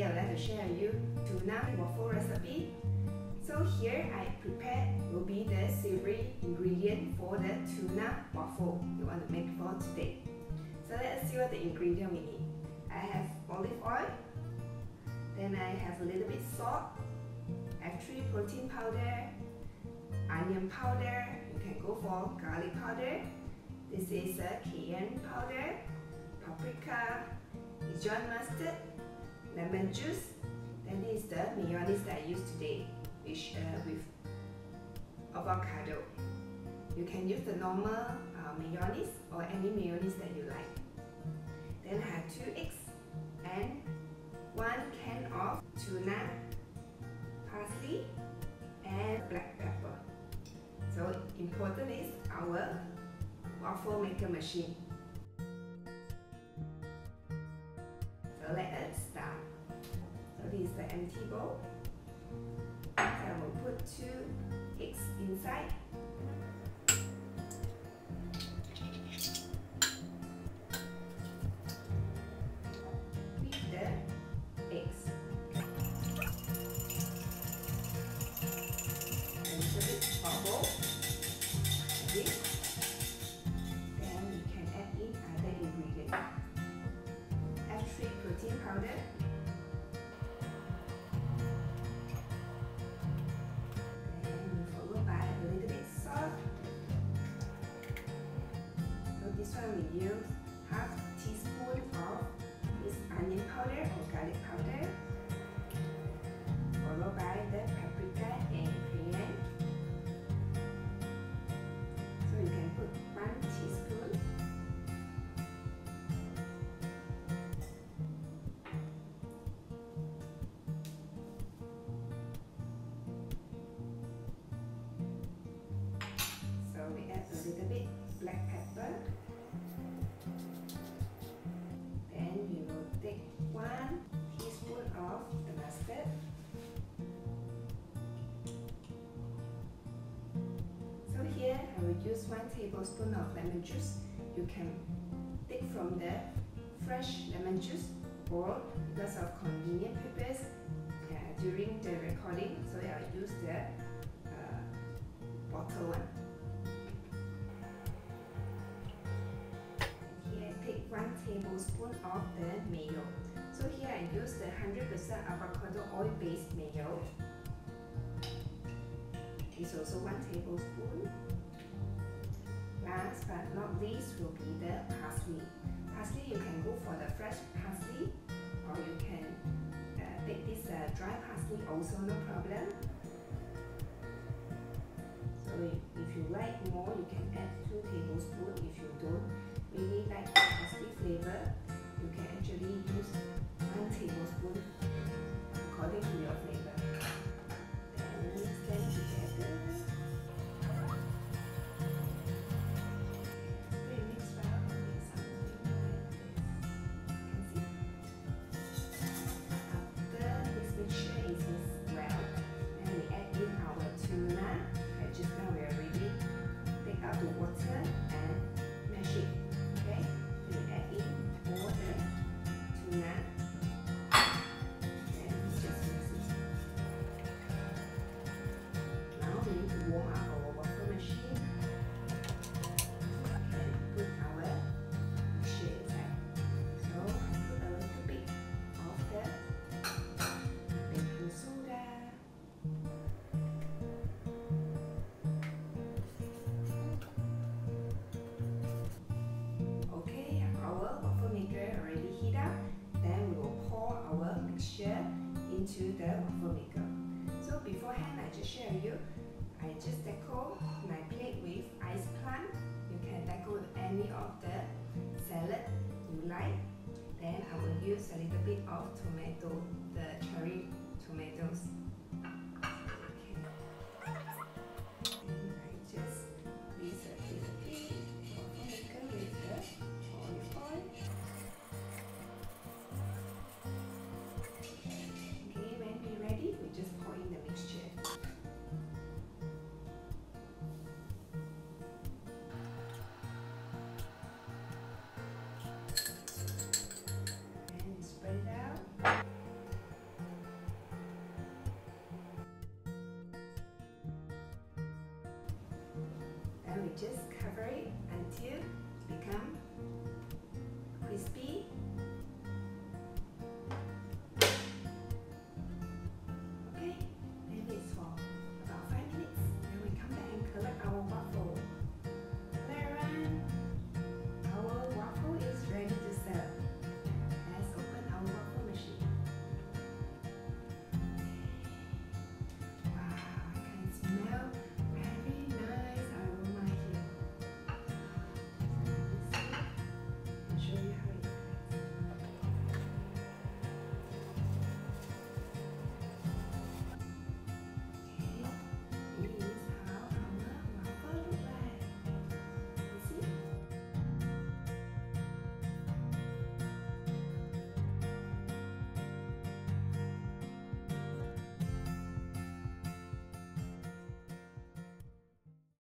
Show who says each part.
Speaker 1: Today I'd like to share with you tuna waffle recipe. So here I prepared will be the savory ingredient for the tuna waffle you want to make for today. So let's see what the ingredient we need. I have olive oil, then I have a little bit salt, I have 3 protein powder, onion powder, you can go for garlic powder, this is a cayenne powder, paprika, Dijon mustard, lemon juice, then this is the mayonnaise that I use today, which with avocado. You can use the normal mayonnaise or any mayonnaise that you like. Then I have 2 eggs and 1 can of tuna, parsley and black pepper. So important is our waffle maker machine. So let us start. So this is the empty bowl. So I will put 2 eggs inside. Beat the eggs. Until it bubble. Okay. Then we can add in other ingredients. Add 3 protein powder. We use half teaspoon of this onion powder or garlic powder, followed by the paprika and cayenne. So you can put 1 teaspoon. So we add a little bit black pepper. Take 1 teaspoon of the mustard. So here I will use 1 tablespoon of lemon juice. You can take from the fresh lemon juice, or because of convenient purpose during the recording, so I will use the bottle one. Take 1 tablespoon of the mayo. So here I use the 100% avocado oil based mayo. It's also 1 tablespoon. Last but not least will be the parsley. Parsley, you can go for the fresh parsley, or you can take this dry parsley also, no problem. So if you like more, you can add 2 tablespoons. If you don't really like the parsley flavor, you can actually use 1 tablespoon according to your flavor. Then mix them together. We mix well with something like this. You can see. After this mixture is mixed well, then we add in our tuna. Just now we already take out the water and mash it. Okay, then we add in all the tuna, and just mix it. Now we need to warm up our waffle machine and put our mixture inside. So I put a little bit of the baking soda. Into the waffle maker. So beforehand, I just share with you, I just decor my plate with ice plant. You can decor with any of the salad you like. Then I will use a little bit of tomato, the cherry tomatoes.